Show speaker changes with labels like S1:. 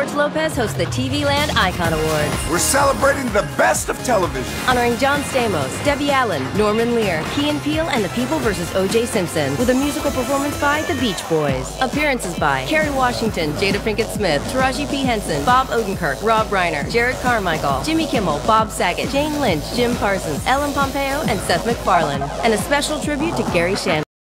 S1: George Lopez hosts the TV Land Icon Awards.
S2: We're celebrating the best of television.
S1: Honoring John Stamos, Debbie Allen, Norman Lear, Key and Peele, and The People vs. O.J. Simpson, with a musical performance by The Beach Boys. Appearances by Kerry Washington, Jada Pinkett Smith, Taraji P. Hinson, Bob Odenkirk, Rob Reiner, Jerrod Carmichael, Jimmy Kimmel, Bob Saget, Jane Lynch, Jim Parsons, Ellen Pompeo, and Seth McFarlane. And a special tribute to Gary Shandling.